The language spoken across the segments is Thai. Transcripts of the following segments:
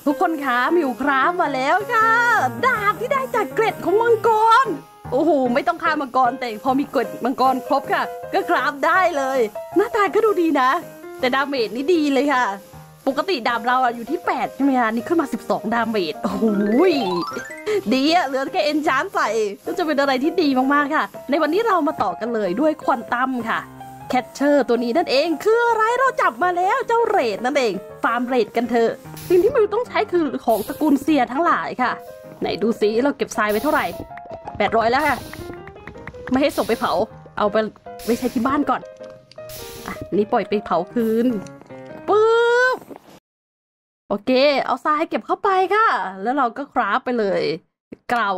ทุกคนคะมิวคราฟมาแล้วค่ะดาบที่ได้จากเกล็ดของมังกรโอ้โหไม่ต้องฆ่ามังกรแต่พอมีเกล็ดมังกรครบค่ะก็คราฟได้เลยหน้าตาก็ดูดีนะแต่ดาเมจนี่ดีเลยค่ะปกติดาบเราอยู่ที่8ใช่ไหมคะนี่ขึ้นมา12ดาเมจโอ้โหดีอะเหลือแค่เอนชานใส่ก็จะเป็นอะไรที่ดีมากๆค่ะในวันนี้เรามาต่อกันเลยด้วยควอนตัมค่ะแคทเชอร์ตัวนี้นั่นเองคืออะไรเราจับมาแล้วเจ้าเรดนั่นเองฟาร์มเรดกันเถอะสิ่งที่มิวต้องใช้คือของตระกูลเซียทั้งหลายค่ะไหนดูซิเราเก็บทรายไว้เท่าไหร่800แล้วค่ะไม่ให้ส่งไปเผาเอาไปไว้ใช้ที่บ้านก่อนอ่ะนี่ปล่อยไปเผาคืนปึ๊บโอเคเอาทรายเก็บเข้าไปค่ะแล้วเราก็คราฟไปเลยเกลา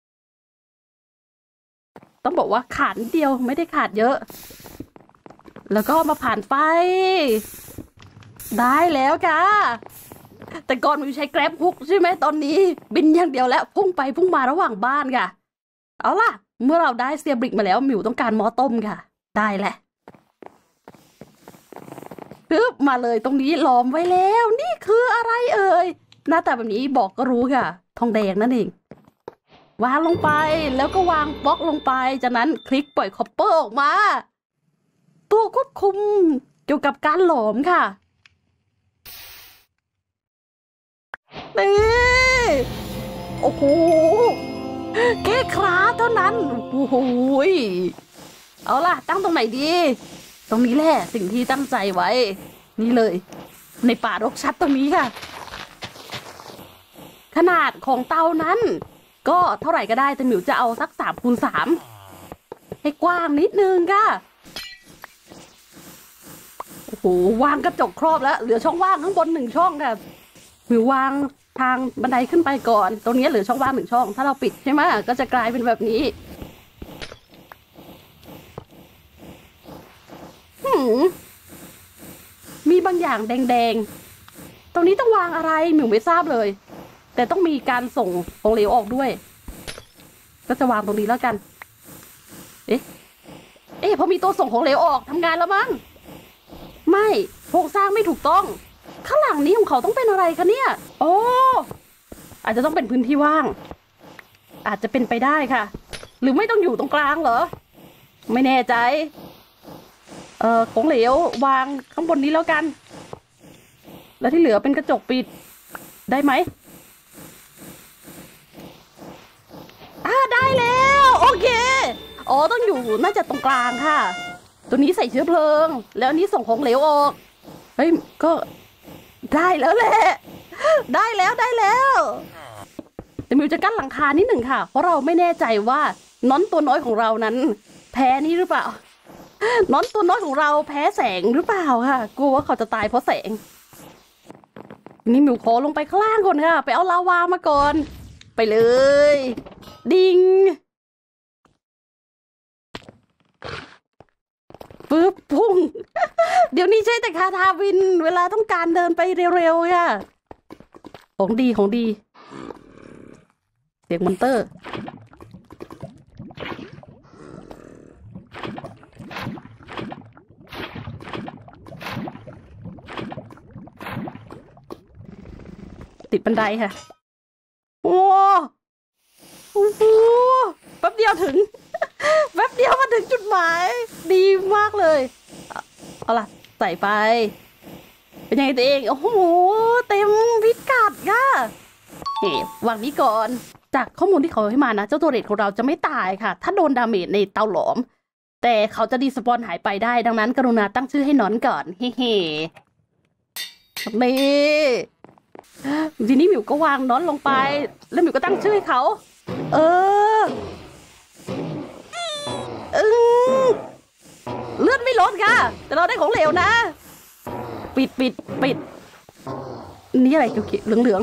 ต้องบอกว่าขาดนิดเดียวไม่ได้ขาดเยอะแล้วก็มาผ่านไฟได้แล้วค่ะแต่ก่อนมิวใช้แกร็บฮุกใช่ไหมตอนนี้บินอย่างเดียวแล้วพุ่งไปพุ่งมาระหว่างบ้านค่ะเอาล่ะเมื่อเราได้เซียบริกมาแล้วมิวต้องการหม้อต้มค่ะได้แหละปึ๊บมาเลยตรงนี้ล้อมไว้แล้วนี่คืออะไรเอ่ยหน้าตาแบบนี้บอกก็รู้ค่ะทองแดงนั่นเองวางลงไปแล้วก็วางบล็อกลงไปจากนั้นคลิกปล่อยคอปเปอร์ออกมาตัวควบคุมเกี่ยวกับการหลอมค่ะนี่โอ้โหแค่คราฟเท่านั้นโอ้โหเอาล่ะตั้งตรงไหนดีตรงนี้แหละสิ่งที่ตั้งใจไว้นี่เลยในป่ารกชัดตรงนี้ค่ะขนาดของเตานั้นก็เท่าไหร่ก็ได้แต่หมิวจะเอาสัก3x3ให้กว้างนิดนึงค่ะโอ้โหวางกระจกครอบแล้วเหลือช่องว่างข้างบน1ช่องค่ะหมิววางทางบันไดขึ้นไปก่อนตรงนี้เหลือช่องว่าง1ช่องถ้าเราปิดใช่ไหมก็จะกลายเป็นแบบนี้มีบางอย่างแดงๆตรงนี้ต้องวางอะไรหมิวไม่ทราบเลยแต่ต้องมีการส่งของเหลวออกด้วยก็จะวางตรงนี้แล้วกันเอ๊ะพอมีตัวส่งของเหลวออกทำงานแล้วมั้งไม่โครงสร้างไม่ถูกต้องข้างหลังนี้ของเขาต้องเป็นอะไรคะเนี่ยโอ้อาจจะต้องเป็นพื้นที่ว่างอาจจะเป็นไปได้ค่ะหรือไม่ต้องอยู่ตรงกลางเหรอไม่แน่ใจของเหลววางข้างบนนี้แล้วกันแล้วที่เหลือเป็นกระจกปิดได้ไหมได้แล้วโอเคอ๋อต้องอยู่น่าจะตรงกลางค่ะตัวนี้ใส่เชื้อเพลิงแล้วนี้ส่งของเหลวออกเฮ้ยก็ได้แล้วแหละได้แล้วแต่มิวจะกั้นหลังคานิดหนึ่งค่ะเพราะเราไม่แน่ใจว่าน้อนตัวน้อยของเรานั้นแพ้นี่หรือเปล่าน้อนตัวน้อยของเราแพ้แสงหรือเปล่าค่ะกลัวว่าเขาจะตายเพราะแสงนี่มิวขอลงไปข้างล่างก่อนค่ะไปเอาลาวามาก่อนไปเลยดิงปึ๊บพุ่งเดี๋ยวนี้ใช้แต่คาทาวินเวลาต้องการเดินไปเร็วๆค่ะของดีเสียงมอนเตอร์ติดบันไดค่ะโอ้โหแป๊บเดียวถึงแป๊บเดียวมาถึงจุดหมายดีมากเลยเอาล่ะใส่ไปเป็นยังไงตัวเองโอ้โหเต็มพิกัดค่ะวางนี้ก่อนจากข้อมูลที่เขาให้มานะเจ้าตัวเรดของเราจะไม่ตายค่ะถ้าโดนดาเมจในเตาหลอมแต่เขาจะดีสปอนหายไปได้ดังนั้นกรุณาตั้งชื่อให้นอนก่อนเฮ้นี่ทีนี้หมิวก็วางน้อนลงไปแล้วหมิวก็ตั้งชื่อให้เขาเลือดไม่ลดค่ะแต่เราได้ของเหลวนะปิดนี่อะไรเขียวเหลือง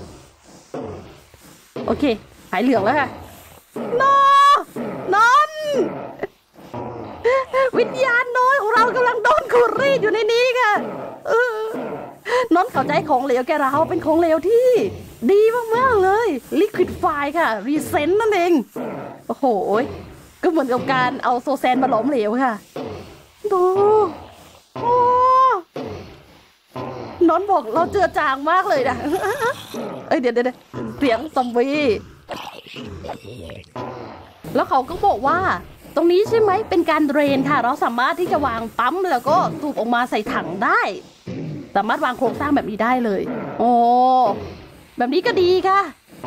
โอเคหายเหลืองแล้วค่ะนอนวิญญาณน้อยของเรากำลังโดนขูดรีดอยู่ในนี้ค่ะน้อนเข้าใจของเหลวแกเราเป็นของเหลวที่ดีมากๆเลยลิควิดไฟค่ะรีเซนต์นั่นเองโอ้โหก็เหมือนกับการเอาโซแซนมาหลอมเหลวค่ะดูน้องบอกเราเจือจางมากเลยนะเอ้ยเดี๋ยวเสียงซอมบี้แล้วเขาก็บอกว่าตรงนี้ใช่ไหมเป็นการเดรนค่ะเราสามารถที่จะวางปั๊มแล้วก็สูบออกมาใส่ถังได้สามารถวางโครงสร้างแบบนี้ได้เลยโอ้แบบนี้ก็ดีค่ะ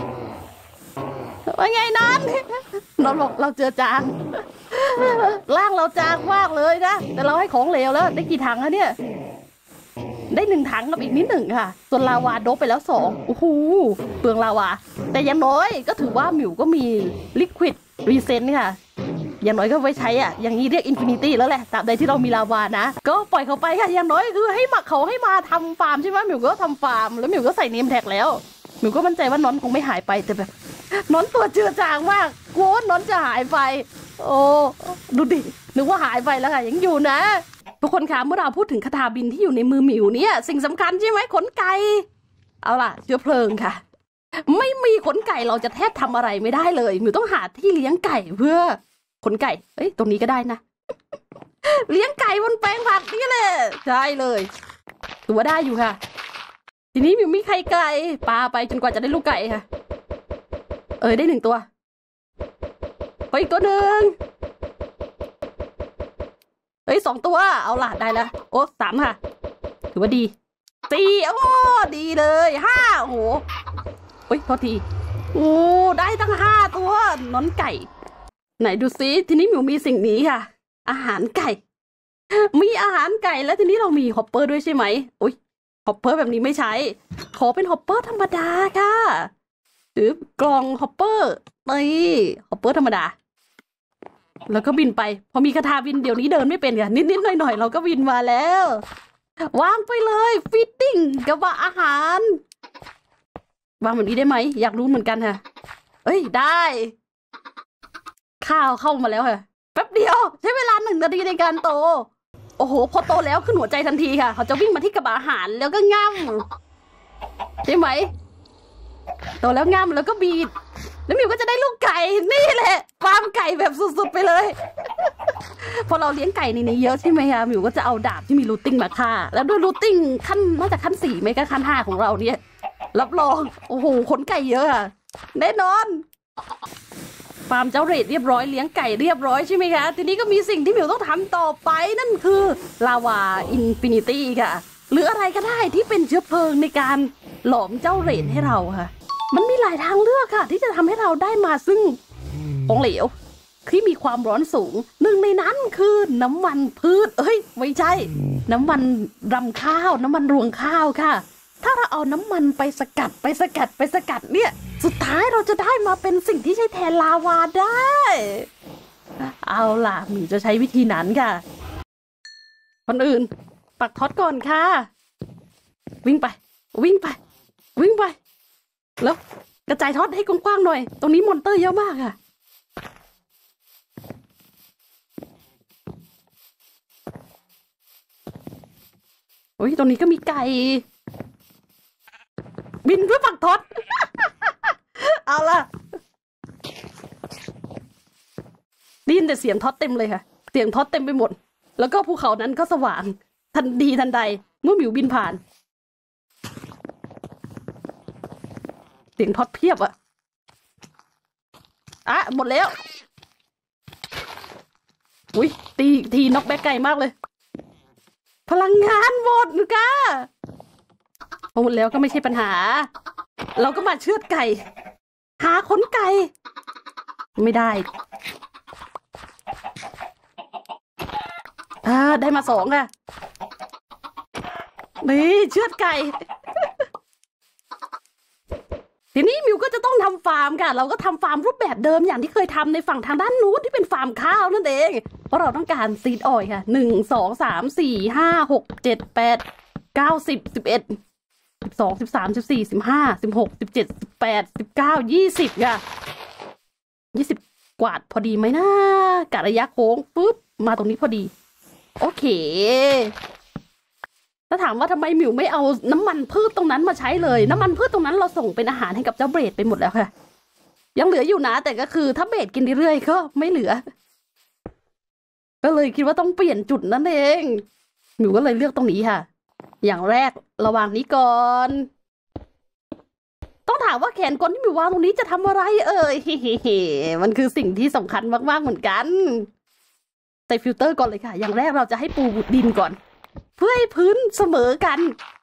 ว่าไงน้องบอกเราเจือจางร่างเราจางมากเลยนะแต่เราให้ของเหลวแล้วได้กี่ถังอะเนี่ยได้1 ถังกับอีกนิด 1ค่ะส่วนลาวาโดบไปแล้ว2โอ้โหเปลืองลาวาแต่อย่างน้อยก็ถือว่าหมิวก็มีลิควิดรีเซนต์ค่ะอย่างน้อยก็ไว้ใช้อ่ะอย่างนี้เรียกอินฟินิตี้แล้วแหละตราบใดที่เรามีลาวานะก็ปล่อยเขาไปค่ะอย่างน้อยคือให้เขาให้มาทำฟาร์มใช่ไหมหมิวก็ทำฟาร์มแล้วหมิวก็ใส่เนมแท็กแล้วหมิวก็มั่นใจว่าน้อนคงไม่หายไปแต่แบบน้อนตัวเจือจางมากกลัวน้อนจะหายไปโอ้ดูดินึกว่าหายไปแล้วค่ะยังอยู่นะทุกคนคะเมื่อเราพูดถึงคาถาบินที่อยู่ในมือหมิวเนี่ยสิ่งสำคัญใช่ไหมขนไก่เอาล่ะเชื้อเพลิงค่ะไม่มีขนไก่เราจะแทบทำอะไรไม่ได้เลยหมิวต้องหาที่เลี้ยงไก่เพื่อขนไก่เอ้ยตรงนี้ก็ได้นะเลี้ยงไก่บนแปลงผักนี่แหละใช่เลยถือว่าได้อยู่ค่ะทีนี้หมิวมีไข่ไก่ปาไปจนกว่าจะได้ลูกไก่ค่ะได้1 ตัวไปอีกตัวหนึ่ง2 ตัวเอาล่ะได้แล้วโอ้3ค่ะถือว่าดี4โอ้ดีเลย5โอ้โหโทษทีโอ้ได้ตั้ง5 ตัวน้อนไก่ไหนดูซิทีนี้หมิวมีสิ่งนี้ค่ะอาหารไก่มีอาหารไก่แล้วทีนี้เรามีฮอปเปอร์ด้วยใช่ไหมฮอปเปอร์แบบนี้ไม่ใช้ขอเป็นฮอปเปอร์ธรรมดาค่ะหรือกล่องฮอปเปอร์ฮอปเปอร์ธรรมดาแล้วก็บินไปพอมีคาถาบินเดี๋ยวนี้เดินไม่เป็นค่ะนิดๆหน่อยๆเราก็บินมาแล้ววางไปเลยฟีดดิ้งกับว่าอาหารวางแบบนี้ได้ไหมอยากรู้เหมือนกันค่ะได้ข้าวเข้ามาแล้วค่ะแป๊บเดียวใช้เวลา1 นาทีในการโตโอ้โหพอโตแล้วขึ้นหัวใจทันทีค่ะเขาจะวิ่งมาที่กระบะอาหารแล้วก็ง่ำใช่ไหมโตแล้วง่ำแล้วก็บีดแล้วมิวก็จะได้ลูกไก่นี่แหละฟาร์มไก่แบบสุดๆไปเลยพอเราเลี้ยงไก่ในนี้เยอะใช่ไหมคะมิวก็จะเอาดาบที่มีรูทติ้งมาฆ่าแล้วด้วยรูทติ้งขั้นน่าจะขั้น4ไม่ก็ขั้น5ของเราเนี่ยรับรองโอ้โหขนไก่เยอะอะแน่นอนฟาร์มเจ้าเรดเรียบร้อยเลี้ยงไก่เรียบร้อยใช่ไหมคะทีนี้ก็มีสิ่งที่มิวต้องทำต่อไปนั่นคือลาวาอินฟินิตี้ค่ะหรืออะไรก็ได้ที่เป็นเชื้อเพลิงในการหลอมเจ้าเรดให้เราค่ะมันมีหลายทางเลือกค่ะที่จะทำให้เราได้มาซึ่งของเหลวที่มีความร้อนสูง1 ในนั้นคือน้ำมันพืชไม่ใช่น้ำมันรำข้าวน้ำมันรวงข้าวค่ะถ้าเราเอาน้ำมันไปสกัดเนี่ยสุดท้ายเราจะได้มาเป็นสิ่งที่ใช้แทนลาวาได้เอาล่ะหมีจะใช้วิธีนั้นค่ะคนอื่นปักท็อตก่อนค่ะวิ่งไปแล้วกระจายท็อตให้กว้างๆหน่อยตรงนี้มอนเตอร์เยอะมากค่ะตรงนี้ก็มีไก่บินเพื่อปักท็อต เอาล่ะได้ยินแต่เสียงท็อตเต็มเลยค่ะเสียงท็อตเต็มไปหมดแล้วก็ภูเขานั้นก็สว่างทันใดเมื่อหมิวบินผ่านเสียงท็อตเพียบหมดแล้วตีทีน็อกแบ็กไก่มากเลยพลังงานหมดค่ะหมดแล้วก็ไม่ใช่ปัญหาเราก็มาเชือดไก่หาขนไก่ไม่ได้ได้มา2ค่ะนี่เชือดไก่ทีนี้มิวก็จะต้องทำฟาร์มค่ะเราก็ทำฟาร์มรูปแบบเดิมอย่างที่เคยทำในฝั่งทางด้านนู้นที่เป็นฟาร์มข้าวนั่นเองเพราะเราต้องการซีดออยล์ค่ะ1 2 3 4 5 6 7 8 9 10 11 12 13 14 15 16 17 18 19 20ค่ะ20กวาดพอดีไหมนะกะระยะโค้งปุ๊บมาตรงนี้พอดีโอเคถ้าถามว่าทำไมหมิวไม่เอาน้ำมันพืชตรงนั้นมาใช้เลยน้ำมันพืชตรงนั้นเราส่งเป็นอาหารให้กับเจ้าเบรดไปหมดแล้วค่ะยังเหลืออยู่นะแต่ก็คือถ้าเบรดกินเรื่อยๆก็ไม่เหลือก็เลยคิดว่าต้องเปลี่ยนจุดนั่นเองหมิวก็เลยเลือกตรงนี้ค่ะอย่างแรกระหว่างนี้ก่อนต้องถามว่าแขนกลที่มิววางตรงนี้จะทำอะไรมันคือสิ่งที่สำคัญมากๆเหมือนกันใส่ฟิลเตอร์ก่อนเลยค่ะอย่างแรกเราจะให้ปูดินก่อนเพื่อให้พื้นเสมอกัน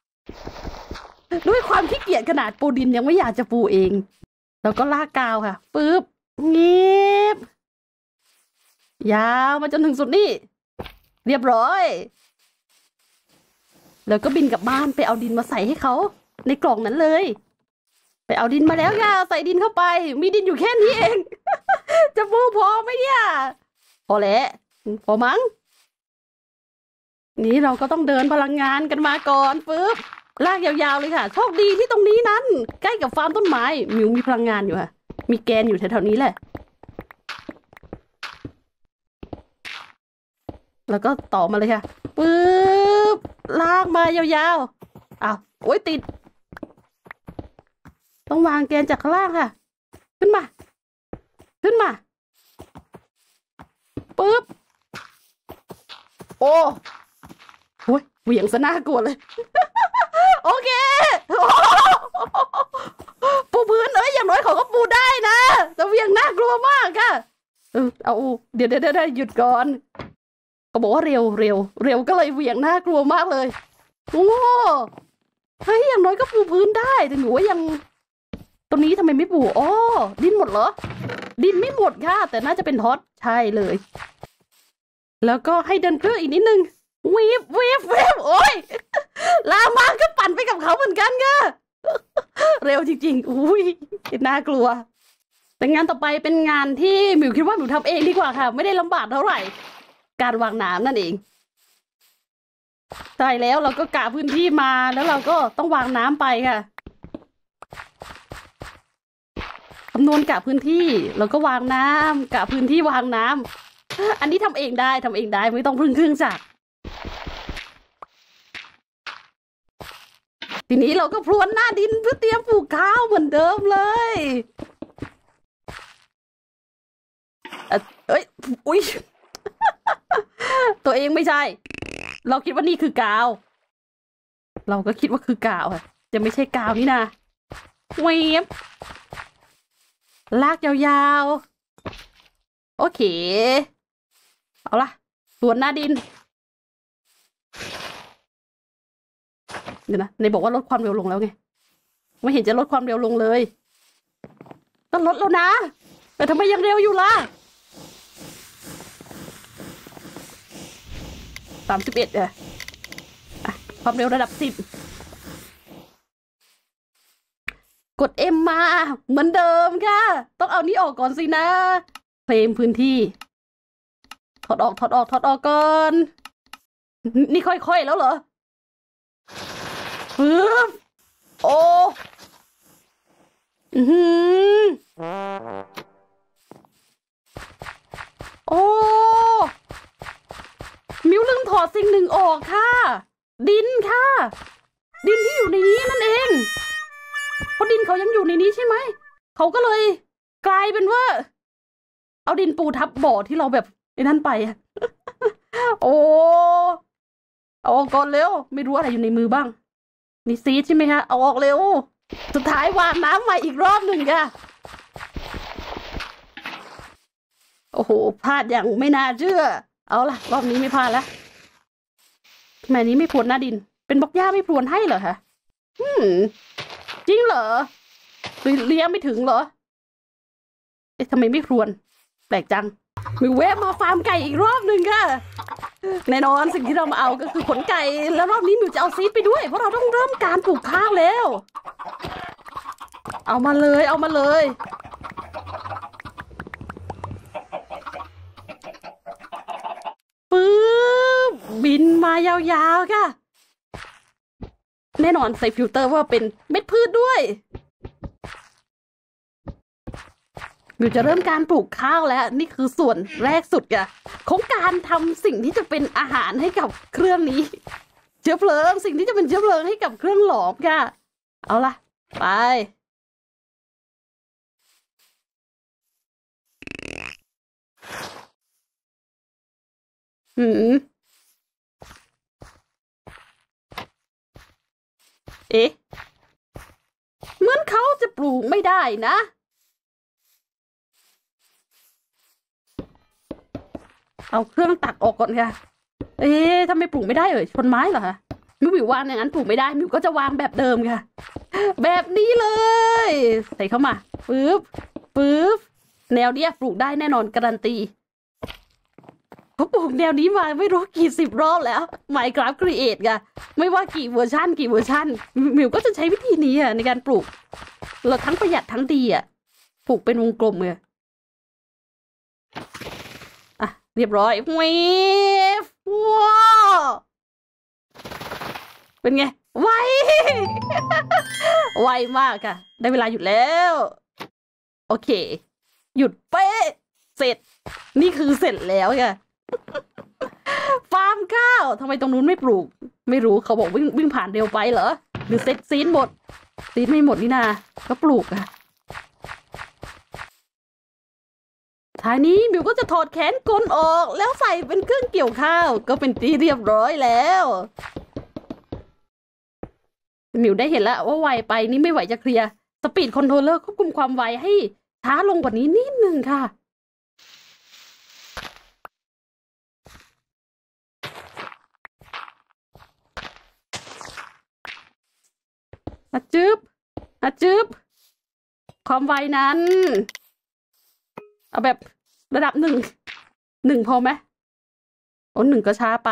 ด้วยความขี้เกียจขนาดปูดินยังไม่อยากจะปูเองแล้วก็ลากกาวค่ะปึ๊บเงียบยาวมาจนถึงสุดนี่เรียบร้อยแล้วก็บินกลับบ้านไปเอาดินมาใส่ให้เขาในกล่องนั้นเลยไปเอาดินมาแล้วย่าใส่ดินเข้าไปมีดินอยู่แค่นี้เอง จะปูพอไหมเนี่ยพอแล้วพอมั้งนี้เราก็ต้องเดินพลังงานกันมาก่อนปึ๊บลากยาวๆเลยค่ะโชคดีที่ตรงนี้นั้นใกล้กับฟาร์มต้นไม้มิวมีพลังงานอยู่ค่ะมีแกนอยู่แถวๆนี้แหละแล้วก็ต่อมาเลยค่ะปึ๊บลากมายาวๆอ้าวโอ๊ยติดต้องวางแกนจากข้างล่างค่ะขึ้นมาปึ๊บโอ้โหเหวี่ยงซะน่ากลัวเลย โอเคปูพื้นอย่างน้อยเขาก็ปูได้นะแต่เหวี่ยงน่ากลัวมากค่ะเอาเดี๋ยวหยุดก่อนเขาบอกว่าเร็วก็เลยเหวี่ยงน่ากลัวมากเลยโอ้เฮ้ยอย่างน้อยก็ปูพื้นได้แต่หนูว่ายังตรงนี้ทำไมไม่ปูอ๋อดินหมดเหรอดินไม่หมดค่ะแต่น่าจะเป็นท็อตใช่เลยแล้วก็ให้เดินเครื่องอีกนิดนึงวีบโอ้ยลามาก็ปั่นไปกับเขาเหมือนกันค่ะเร็วจริงๆอุ้ยน่ากลัวแต่งานต่อไปเป็นงานที่มิวคิดว่ามิวทำเองดีกว่าค่ะไม่ได้ลำบากเท่าไหร่การวางน้ำนั่นเองใช่แล้วเราก็กะพื้นที่มาแล้วเราก็ต้องวางน้ำไปค่ะคำนวณกะพื้นที่แล้วก็วางน้ำกะพื้นที่วางน้ำอันนี้ทำเองได้ไม่ต้องพึ่งเครื่องจักรทีนี้เราก็พรวนหน้าดินเพื่อเตรียมปลูกข้าวเหมือนเดิมเลยอุ๊ย ตัวเองไม่ใช่เราคิดว่านี่คือกาวเราก็คิดว่าคือกาวค่ะจะไม่ใช่กาวนี่นะเวฟลากยาวๆโอเคเอาล่ะพรวนหน้าดินเดี๋ยวนะในบอกว่าลดความเร็วลงแล้วไงไม่เห็นจะลดความเร็วลงเลยก็ลดแล้วนะแต่ทำไมยังเร็วอยู่ล่ะ31ความเร็วระดับ10กด M มาเหมือนเดิมค่ะต้องเอานี้ออกก่อนสินะเพลมพื้นที่ถอดออกก่อนนี่ค่อยๆแล้วเหรอปึ๊บโอ้โอ้มิวลืมถอดสิ่งหนึ่งออกค่ะดินค่ะดินที่อยู่ในนี้นั่นเองเพราะดินเขายังอยู่ในนี้ใช่ไหมเขาก็เลยกลายเป็นว่าเอาดินปูทับบ่อที่เราแบบไอ้นั่นไปโอ้เอาออกก่อนเร็วไม่รู้อะไรอยู่ในมือบ้างนี่ซีดใช่ไหมคะเอาออกเร็วสุดท้ายวางน้ำใหม่อีกรอบหนึ่งค่ะโอ้โหพลาดอย่างไม่น่าเชื่อเอาล่ะรอบนี้ไม่พลาดแล้วทำไมนี้ไม่พรวนหน้าดินเป็นบล็อกหญ้าไม่พรวนให้เหรอคะจริงเหรอเลี้ยงไม่ถึงเหรอทำไมไม่พรวนแปลกจังมิวแวะมาฟาร์มไก่อีกรอบหนึ่งค่ะแน่นอนสิ่งที่เรามาเอาก็คือขนไก่แล้วรอบนี้มิวจะเอาซีดไปด้วยเพราะเราต้องเริ่มการปลูกข้าวแล้วเอามาเลยปึ๊บบินมายาวๆค่ะแน่นอนใส่ฟิลเตอร์ว่าเป็นเม็ดพืชด้วยมิวจะเริ่มการปลูกข้าวแล้วนี่คือส่วนแรกสุดค่ะของการทำสิ่งที่จะเป็นอาหารให้กับเครื่องนี้เชื้อเพลิงสิ่งที่จะเป็นเชื้อเพลิงให้กับเครื่องหลอมค่ะเอาล่ะไปเอ๊ะเหมือนเขาจะปลูกไม่ได้นะเอาเครื่องตักออกก่อนค่ะเอ๊ะทำไมปลูกไม่ได้ชนไม้เหรอคะมิววางอย่างนั้นปลูกไม่ได้มิวก็จะวางแบบเดิมค่ะแบบนี้เลยใส่เข้ามาปึ๊บแนวเนี้ยปลูกได้แน่นอนการันตีเขาปลูกแนวนี้มาไม่รู้กี่สิบรอบแล้ว Minecraft Create ค่ะไม่ว่ากี่เวอร์ชันมิวก็จะใช้วิธีนี้ในการปลูกเราทั้งประหยัดทั้งดีปลูกเป็นวงกลมเลยอ่ะเรียบร้อยว้าวเป็นไงไว ไวมากค่ะได้เวลาหยุดแล้วโอเคหยุดเป๊ะเสร็จนี่คือเสร็จแล้วค่ะ ฟาร์มข้าวทำไมตรงนู้นไม่ปลูกไม่รู้เขาบอกวิ่งผ่านเร็วไปเหรอหรือเซ็ตซีนหมดซีนไม่หมดนี่นาก็ปลูกอะท้ายนี้มิวก็จะถอดแขนกลออกแล้วใส่เป็นเครื่องเกี่ยวข้าวก็เป็นที่เรียบร้อยแล้วมิวได้เห็นแล้วว่าไวไปนี่ไม่ไหวจะเคลียร์สปีดคอนโทรลเลอร์ควบคุมความไวให้ช้าลงกว่านี้นิดนึงค่ะจึ๊บความไวนั้นเอาแบบระดับหนึ่งพอไหมโอ้1ก็ช้าไป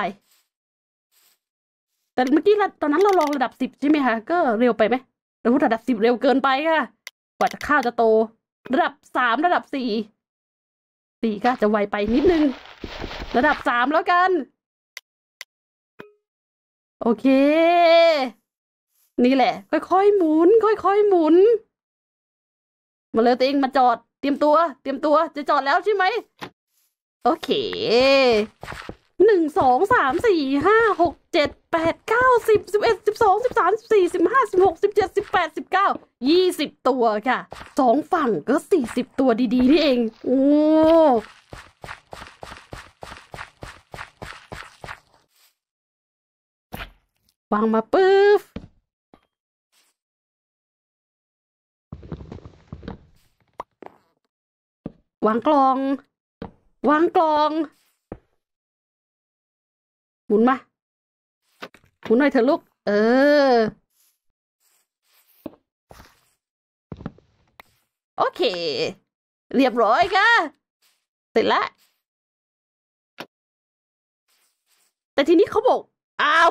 แต่เมื่อกี้ตอนนั้นเราลองระดับ10ใช่ไหมคะก็เร็วไปไหมระดับ10เร็วเกินไปค่ะกว่าข้าวจะโตระดับ3ระดับ4ก็จะไวไปนิดนึงระดับ3แล้วกันโอเคนี่แหละค่อยๆหมุนมาเลยตัวเองมาจอดเตรียมตัวจะจอดแล้วใช่ไหมโอเค1 2 3 4 5 6 7 8 9 10 11 12 13 14 15 16 17 18 19 20ตัวค่ะ2ฝั่งก็40ตัวดีๆนี่เองโอ้วางมาปึ๊บวางกล่องหมุนมาหมุนหน่อยเถอะลูกโอเคเรียบร้อยค่ะเสร็จแล้วแต่ทีนี้เขาบอกอ้าว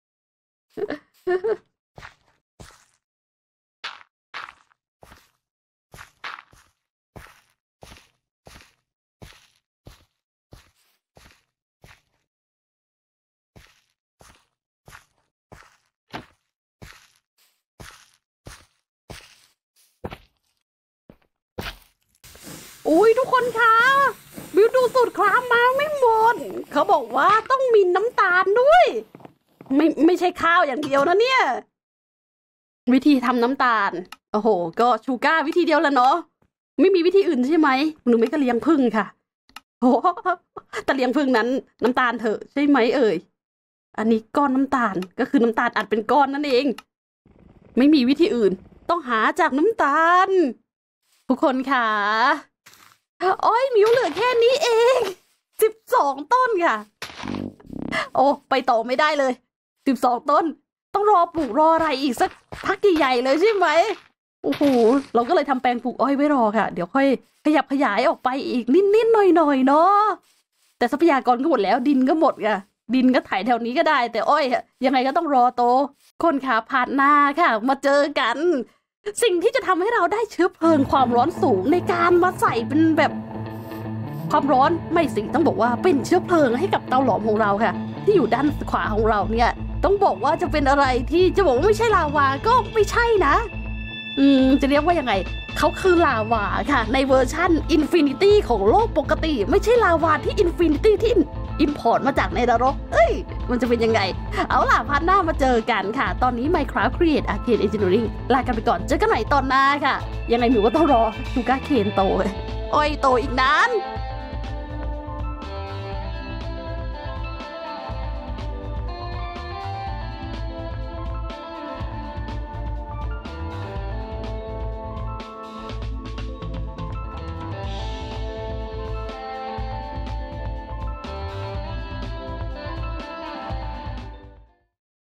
อุ้ยทุกคนคะบิวดูสูตรครามมาไม่หมดเขาบอกว่าต้องมีน้ำตาลด้วยไม่ใช่ข้าวอย่างเดียวนะเนี่ยวิธีทำน้ำตาลโอ้โหก็ชูก้าวิธีเดียวแล้วเนาะไม่มีวิธีอื่นใช่ไหมหนูไม่ก็เลี้ยงผึ้งค่ะโอ้แต่เลี้ยงผึ้งนั้นน้ำตาลเถอะใช่ไหมอันนี้ก้อนน้ำตาลก็คือน้ำตาลอัดเป็นก้อนนั่นเองไม่มีวิธีอื่นต้องหาจากน้ำตาลทุกคนค่ะอ้อยมิวเหลือแค่นี้เอง12ต้นค่ะโอ้ไปต่อไม่ได้เลย12ต้นต้องรอปลูกรออะไรอีกสักพักใหญ่ๆเลยใช่ไหมโอ้โหเราก็เลยทำแปลงปลูกอ้อยไว้รอค่ะเดี๋ยวค่อยขยับขยายออกไปอีกนิดๆหน่อยๆเนาะแต่ทรัพยากรก็หมดแล้วดินก็หมดค่ะดินก็ไถแถวนี้ก็ได้แต่อ้อยยังไงก็ต้องรอโตคนขาผ่านหน้าค่ะมาเจอกันสิ่งที่จะทำให้เราได้เชื้อเพลิงความร้อนสูงในการมาใส่เป็นแบบความร้อนไม่สิต้องบอกว่าเป็นเชื้อเพลิงให้กับเตาหลอมของเราค่ะที่อยู่ด้านขวาของเราเนี่ยต้องบอกว่าจะเป็นอะไรที่จะบอกว่าไม่ใช่ลาวาก็ไม่ใช่นะจะเรียกว่ายังไงเขาคือลาวาค่ะในเวอร์ชั่นอินฟินิตี้ของโลกปกติไม่ใช่ลาวาที่อินฟินิตี้ที่อิมพอร์ตมาจากในนรกมันจะเป็นยังไงเอาล่ะพาร์ทหน้ามาเจอกันค่ะตอนนี้ Minecraft Create Arcane Engineering ลากันไปก่อนเจอกันใหม่ตอนหน้าค่ะยังไงหนูก็ต้องรอชูก้าเคนโตอ้อยโตอีกนาน